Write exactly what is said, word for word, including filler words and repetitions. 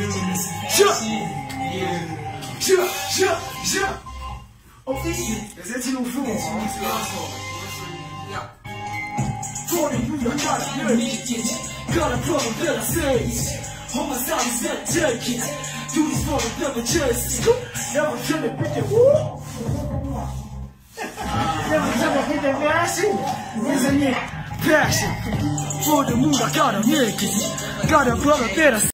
Sure. Sure, sure, sure. Oh, easy. Is that you for? For the mood, I got a nerve. Got a problem that I say. All my sound is that turkey. Do this for the double jersey. Never turn it with the woo. Never turn it with the passion. Isn't it? Passion. For the mood, I got a naked. Got a brother that I